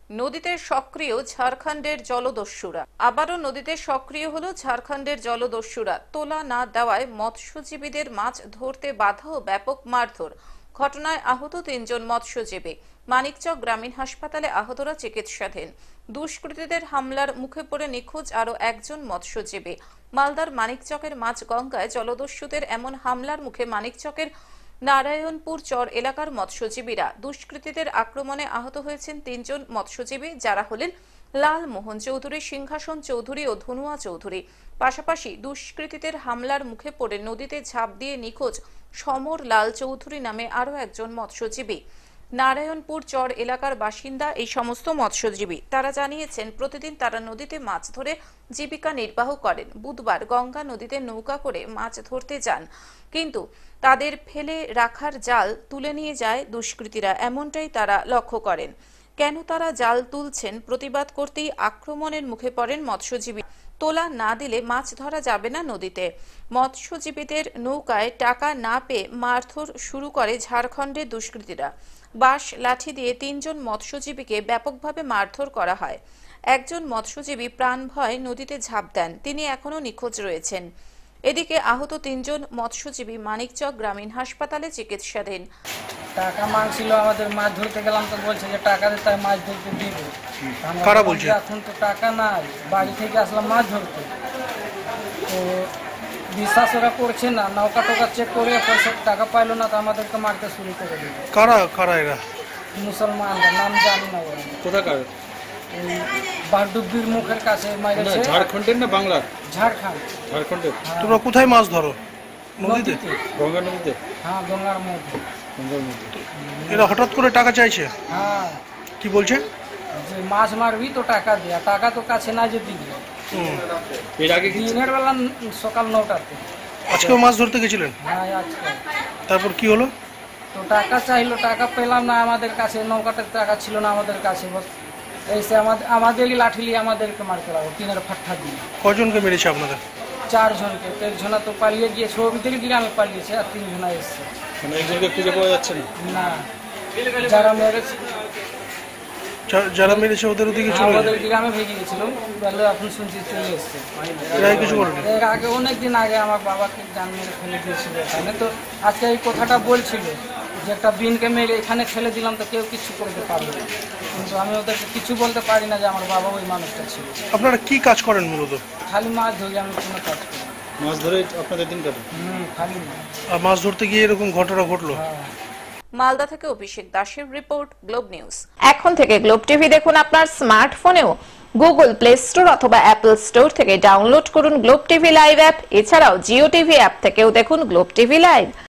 নদীতে সক্রিয় ঝাড়খণ্ডের জলদস্যুরা। আবারও নদীতে সক্রিয় হলো ঝাড়খণ্ডের জলদস্যুরা। তোলা না দেওয়ায় মৎস্যজীবীদের মাছ ধরতে বাধা ও ব্যাপক মারধর। ঘটনায় আহত ৩ জন মৎস্যজীবী। মানিকচক গ্রামীণ হাসপাতালে আহতরা চিকিৎসাধীন। দুষ্কৃতীদের হামলার মুখে পড়ে নিখোঁজ আরও একজন মৎস্যজীবী। মালদার মানিকচকের মাঝগঙ্গায় জলদস্যুদের এমন হামলার মুখে মানিকচকের নারায়ণপুর চর এলাকার মৎস্যজীবীরা। দুষ্কৃতীদের আক্রমণে আহত হয়েছেন ৩ জন মৎস্যজীবী, যারা হলেন লাল মোহন চৌধুরী, সিংহাসন চৌধুরী ও ধনুয়া চৌধুরী। পাশাপাশি দুষ্কৃতীদের হামলার মুখে পড়ে নদীতে ঝাঁপ দিয়ে নিখোঁজ সমর লাল চৌধুরী নামে আরও একজন মৎস্যজীবী। নারায়ণপুর চর এলাকার বাসিন্দা এই সমস্ত মৎস্যজীবী। তারা জানিয়েছেন, প্রতিদিন তারা নদীতে মাছ ধরে জীবিকা নির্বাহ করেন। বুধবার গঙ্গা নদীতে নৌকা করে মাছ ধরতে যান, কিন্তু তাদের ফেলে রাখার জাল তুলে নিয়ে যায় দুষ্কৃতীরা, এমনটাই তারা লক্ষ্য করেন। কেন তারা জাল তুলছেন প্রতিবাদ করতেই আক্রমণের মুখে পড়েন মৎস্যজীবী। তোলা না দিলে মাছ ধরা যাবে না নদীতে। মৎস্যজীবীদের নৌকায় টাকা না পেয়ে মারধর শুরু করে ঝাড়খণ্ডের দুষ্কৃতীরা। বাঁশ লাঠি দিয়ে ৩ জন মৎস্যজীবীকে ব্যাপকভাবে মারধর করা হয়। একজন মৎস্যজীবী প্রাণ ভয় নদীতে ঝাঁপ দেন, তিনি এখনও নিখোঁজ রয়েছেন। এদিকে আহত ৩ জন মৎস্যজীবী মানিকচক গ্রামীণ হাসপাতালে চিকিৎসাধীন। টাকা মাংছিল, আমাদের মাছ ধরতে গেলাম তো বলছে যে টাকা দিতে মাছ ধরতে দিব। কারা বলছে? এখন তো টাকা নাই, বাড়ি থেকে আসলাম মাছ ধরতে, তো বিশ্বাস ওরা করছে না। নৌকা টোকা চেক করে পয়সা টাকা পাইলো না, তো আমাদেরকে মারতে শুরু করে দিল। কারা কারা এরা? মুসলমানরা, নাম জানি না ওরা। কোথাকার? ওই বারডুবির মুখের কাছে মাইরেছে। ঝাড়খণ্ডের না বাংলার? ঝাড়খণ্ড। ঝাড়খণ্ডের। তোমরা কোথায় মাছ ধরো? নদীতে? গঙ্গা নদীতে? হ্যাঁ, গঙ্গার মধ্যে। এরা হঠাৎ করে টাকা চাইছে? হ্যাঁ। কি বলছে? যে মাছ মারবি তো টাকা দিয়া, টাকা তো কাছে না যে দিবি। এর আগে দিনের বেলা সকাল 9টাতে। আজকেও মাছ ধরতে গেছিলেন? হ্যাঁ, আজকে। তারপর কি হলো? তো টাকা চাইলো, টাকা পেলাম না আমাদের কাছে, নৌকাটার টাকা ছিল না আমাদের কাছে। এসে আমাদেরই লাঠি নিয়ে আমাদেরকে মারতে লাগলো, টিনের ফাট্টা দিয়ে। কজনকে মেরেছে আপনাদের? 4 জনকে। 1 জনা তো পালিয়ে গিয়ে ছবিদের গ্রামে পালিয়েছে, আর 3 জনা এসছে। একজনকে খুঁজে পাওয়া যাচ্ছে না? না, যারা মেরেছে যারা মেরেছে ওদের ওদিকে চলে গেছে? ওদের গ্রামে ভেঙে গেছিল, এখন শুনছি চলে এসছে। এরা কিছু বলেনি? এর আগে অনেকদিন আগে আমার বাবাকে জান মেরে ফেলে দিয়েছিল এখানে। তো আজকে এই কথাটা বলছিল যে একটা বিনকে মেরে এখানে ফেলে দিলাম, তো কেউ কিছু করতে পারবে না। কিন্তু আমি ওদেরকে কিছু বলতে পারি না যে আমার বাবা ওই মানুষটা ছিল। আপনারা কি কাজ করেন মূলত? খালি মাছ ধরি, আমি কোনো কাজ করি না। মাছ ধরে আপনাদের দিন কাটে? খালি না। আর মাছ ধরতে গিয়ে এরকম ঘটনা ঘটলো? মালদা থেকে অভিষেক দাসের রিপোর্ট, গ্লোব নিউজ। এখন থেকে গ্লোব টিভি দেখুন আপনার স্মার্টফোনেও। গুগল প্লে স্টোর অথবা অ্যাপল স্টোর থেকে ডাউনলোড করুন গ্লোব টিভি লাইভ অ্যাপ। এছাড়াও জিও টিভি অ্যাপ থেকেও দেখুন গ্লোব টিভি লাইভ।